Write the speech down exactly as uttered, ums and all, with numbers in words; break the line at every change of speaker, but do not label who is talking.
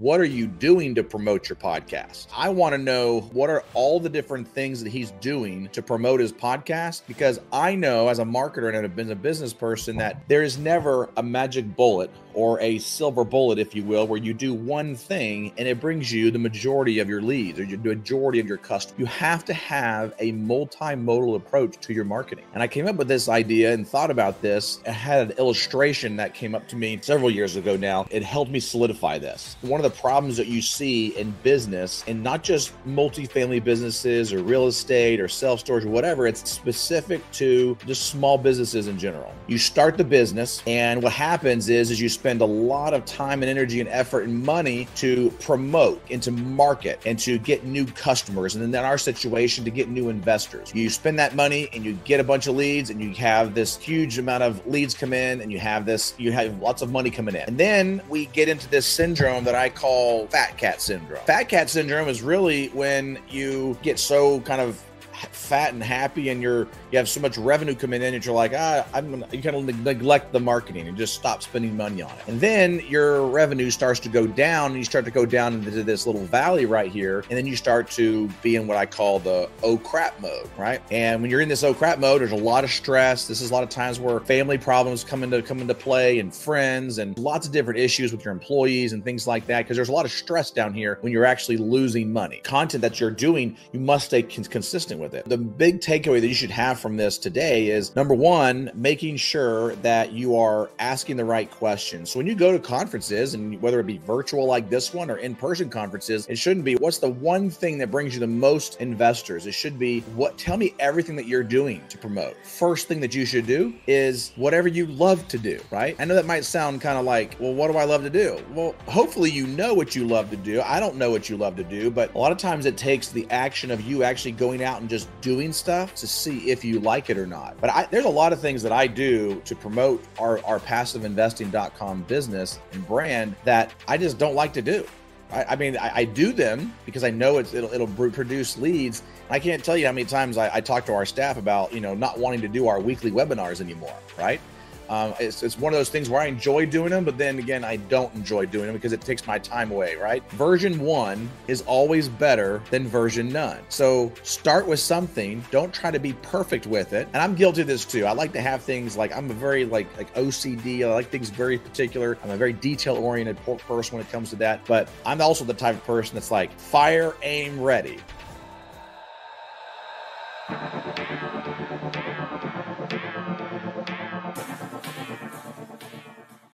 what are you doing to promote your podcast? I want to know what are all the different things that he's doing to promote his podcast, because I know as a marketer and as a business person that there is never a magic bullet or a silver bullet, if you will, where you do one thing and it brings you the majority of your leads or the majority of your customers. You have to have a multimodal approach to your marketing. And I came up with this idea and thought about this. I had an illustration that came up to me several years ago now. It helped me solidify this. One of the problems that you see in business, and not just multifamily businesses or real estate or self-storage or whatever, it's specific to just small businesses in general. You start the business, and what happens is, is you spend a lot of time and energy and effort and money to promote and to market and to get new customers. And then in our situation, to get new investors. You spend that money and you get a bunch of leads, and you have this huge amount of leads come in, and you have this, you have lots of money coming in. And then we get into this syndrome that I call fat cat syndrome. Fat cat syndrome is really when you get so kind of fat and happy, and you're you have so much revenue coming in, and you're like, ah, I'm gonna, you kind of neglect the marketing and just stop spending money on it. And then your revenue starts to go down, and you start to go down into this little valley right here, and then you start to be in what I call the oh crap mode, right? And when you're in this oh crap mode, there's a lot of stress. This is a lot of times where family problems come into come into play, and friends, and lots of different issues with your employees and things like that, because there's a lot of stress down here when you're actually losing money. Content that you're doing, you must stay cons- consistent with it. The big takeaway that you should have from this today is, number one, making sure that you are asking the right questions. So when you go to conferences, and whether it be virtual like this one or in-person conferences, it shouldn't be, what's the one thing that brings you the most investors? It should be, what? Tell me everything that you're doing to promote. First thing that you should do is whatever you love to do, right? I know that might sound kind of like, well, what do I love to do? Well, hopefully you know what you love to do. I don't know what you love to do, but a lot of times it takes the action of you actually going out and just doing stuff to see if you like it or not. But I, there's a lot of things that I do to promote our, our passive investing dot com business and brand that I just don't like to do. I, I mean, I, I do them because I know it's, it'll, it'll produce leads. I can't tell you how many times I, I talk to our staff about, you know, not wanting to do our weekly webinars anymore, right? Um, it's, it's one of those things where I enjoy doing them, but then again, I don't enjoy doing them because it takes my time away, right? Version one is always better than version none. So start with something. Don't try to be perfect with it. And I'm guilty of this too. I like to have things like, I'm a very like, like O C D. I like things very particular. I'm a very detail oriented person when it comes to that. But I'm also the type of person that's like fire, aim, ready.